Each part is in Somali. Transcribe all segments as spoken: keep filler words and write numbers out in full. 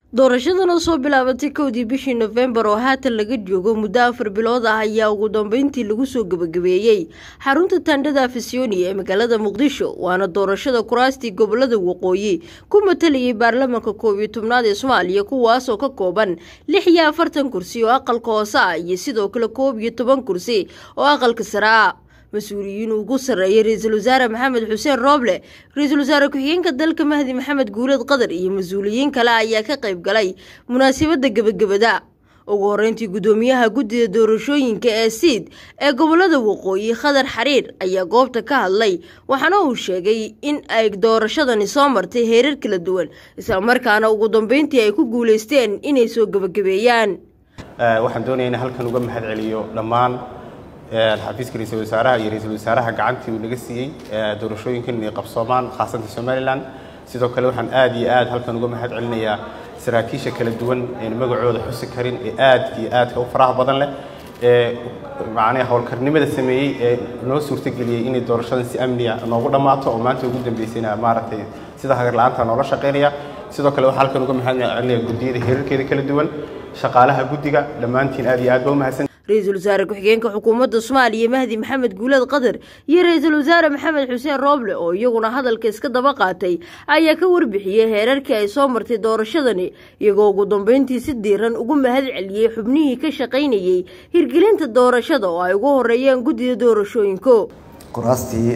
doorashadana soo bilaabatay kowdii bishii November oo haatan laga joogo muddo afar bilood ah ayaa ugu dambeyntii lagu soo gabagabeeyay xarunta Tandhada Afisyooni ee magaalada Muqdisho waana doorashada kuraastii gobolada waqooyi ku matalayay baarlamaanka koob iyo tobnaad ee Soomaaliya kuwaas oo ka kooban lix iyo afartan kursi oo aqalka hoose ah iyo sidoo kale koob iyo toban kursi oo aqalka sare ah مسؤولين وقصر رئيس الوزراء محمد حسين روبله رئيس الوزراء كحيين كدلك مهدي محمد جولد قدر iyo مسؤولين kala ayaa ka qayb galay munaasabada gabagabada ugu horeyntii gudoomiyaha guddiga doorashooyinka ee siid ee gobolada waqooyi Khadar Xariir ayaa goobta ka hadlay waxaana uu sheegay in ay doorashadani soo martay heerar kala duwan isla markaana ugu dambeyntii ay ku guuleysteen inay soo gabagabeeyaan waxaan doonayaa in halkan uga mahad celiyo dhammaan الحفيز رئيس الوزراء رئيس الوزراء قعدتي ونجسي دورشوين كني قبصمان خاصة سوماليلاند سيدو كلو حن آدي آد هل كانوا جمهد علنيا سراكيشة كل الدول يعني مجعود حس كرين آد في آد أو فرح بدن له معناه هو الكرنيمة السماوي نو صورة جلية إني دورشان سي أمنية نقول ما تو ما تو جدا بيسنا مارتي سيدا هجر الآن تنورا شقيرية سيدو كلو حل كانوا جمهد علنيا جدير هير كده كل الدول شقالها جديجا لما أنتين آدي آد بوم هسن رئيس الوزراء كحيين كحكومة الصومالية مهدي محمد جولد قدر يا رئيس الوزراء محمد حسين روبله أو يقولون هذا الكيس كده بقاتي أي كور بحية هيراركي أي صامرت دور الشدني يقول قدام بنتي سديرا وقوم بهذا عليه حبنيه كشقيني هيرجلين الدور الشدة ويقول الريان جدي دور شوينكو كراستي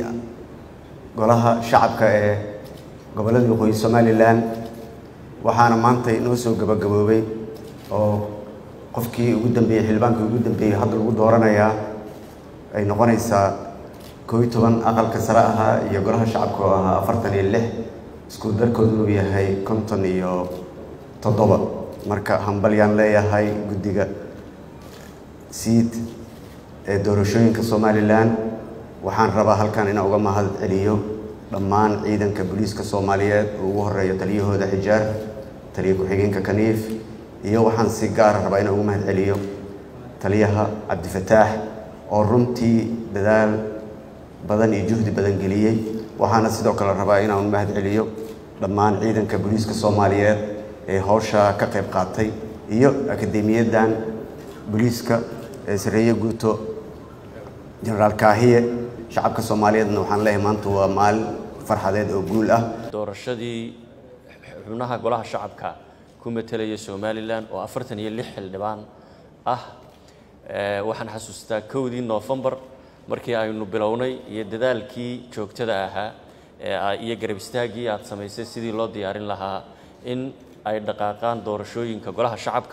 قالها شعب كا قبل الوقوي الصومالي لان وحنا مانتي نوسو قبل قبوبي أو qofkii ugu dambeeyay xilbaanka ugu dambeeyay hadda lagu dooranayaa ay noqonaysaa koob iyo toban aqalka sare ah iyo golaha shacabka oo ah afartan iyo lix isku darkoodu uu yahay konton iyo toddoba marka hambalyaan leeyahay guddiga siid ee doorashooyinka Soomaaliland waxaan rabaa halkan inaan uga mahad celiyo dhammaan ciidanka booliiska Soomaaliyeed oo ugu horeeya taliyahooda Xijaar taliye ku-xigeenka Kaniif iyo waxaan si gaar ah rabaa inaan ugu mahad celiyo taliyaha Cabdi Fataax oo runtii dadaal badan iyo juhdi badan geliyay waxaana sidoo kale rabaa inaan ugu mahad celiyo dhammaan ciidanka booliiska Soomaaliyeed ee hawsha ka qayb qaatay iyo akademiyadan booliiska ee sareeyo guuto General Kaahiye shacabka Soomaaliyeedna waxaan leeyahay maanta waa maalin farxadeed oo guul ah doorashadii xubnaha golaha shacabka كم تلاقي سوماليلاند وأفرتني اللي حل دبان أه وحن حسوستا كودي نوفمبر مركي أيونو بلوني يددال كي شوك تداها يجرب استاجي أتصميسي سيدي الله ديارين لها إن أي دقائقان دور شوين كجولها شعبك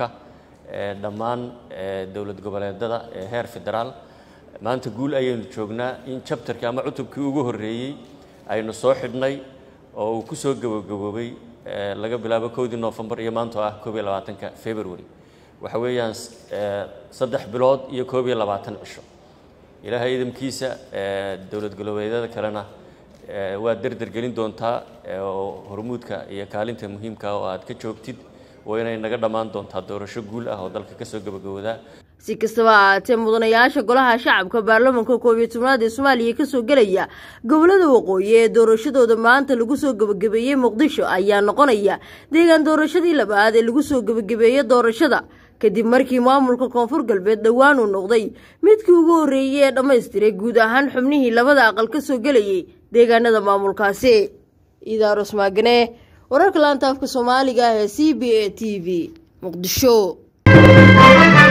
دمان دولة قبلة ددا هير فدرال ما أنت تقول أيون شوكنا إن شابتر كام عتب كيوجه الرئي أيونو صاحبني أو كسوق جو جوبي laga bilaabo kowdii November iyo maanta ah koob iyo labaatanka February waxa weeyaan saddex bilood iyo koob iyo labaatan cisho ilaahay idamkiisa dawlad galbeedyada kalena waa darder gelin doontaa hormuudka iyo kaalinta muhiimka ah oo aad ka joogtid oo inay naga dhamaan doontaa doorasho guul ah oo dalka ka soo gabagabowda si kastaba ahaatee mudanayaasha golaha shacabka baarlamaanka koob iyo tobnaad ee Soomaaliya ka soo galaya gobolada waqooyi ee doorashadooda maanta lagu soo gabagabeeyay Muqdisho ayaa noqonaya deegaan doorashadii labaad ee lagu soo gabagabeeyay doorashada kadib markii maamulka koonfur galbeed dhawaan uu noqday midkii ugu horeeyay ee dhameystiray guud ahaan xubnihii labada aqal ka soo galayay deegaanada maamulkaasi Idaaros Maagane wararka laanta afka Soomaaliga ee C B A T V Muqdisho